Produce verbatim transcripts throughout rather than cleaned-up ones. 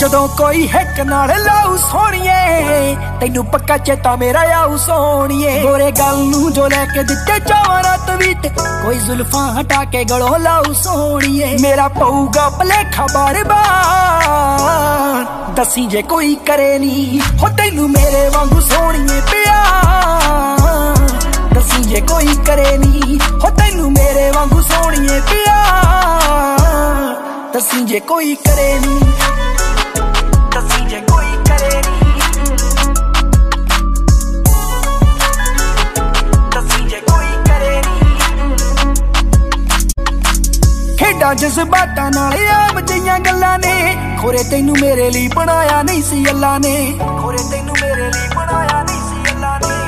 जदों कोई हिक नाल लाऊ सोहणीए तैनू पक्का चेता मेरा आऊ सोहणीए। गोरे गल नू जो लैके दिते चावां तवीत कोई जुल्फां हटा के गलों लाऊ सोहणीए। मेरा पऊगा भलेखा बार बार दसी जे कोई करे नी हो तैनू मेरे वांगू सोहणीए प्यार। दसी जे कोई करे नी हो तैनू मेरे वांगू सोहणीए प्यार। दसी जे कोई करे नी दसी जे कोई करे नी दसी जे कोई करे नी। खेडां जज़्बातां नाल आम जिहियां गल्लां ने खोरे तैनू मेरे लिए बनाया नहीं सी अल्लाह ने। खोरे तैनू मेरे लिए बनाया नहीं सी अल्लाह ने।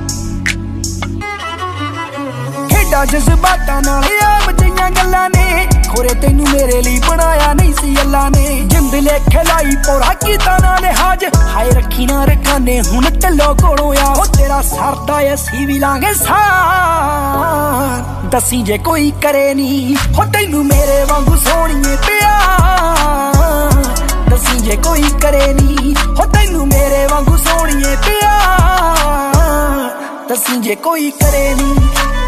खेडां जज़्बातां नाल आम जिहियां गल्लां ने खोरे तैनू मेरे लिए बनाया नहीं सी अल्लाह ने। जिंद लेखे लाई पोरा कीता ना लिहाज हाय रखी ना रखाने हुण ढिल्लो कोलों आ हो तेरा सरदा असीं भी लांगे सार। दसी जे कोई करे नी हो तैनू मेरे वांगू सोहणीए प्यार। दसी जे कोई करे नी हो तैनू मेरे वांगू सोहणीए प्यार। दसी जे कोई करे नी।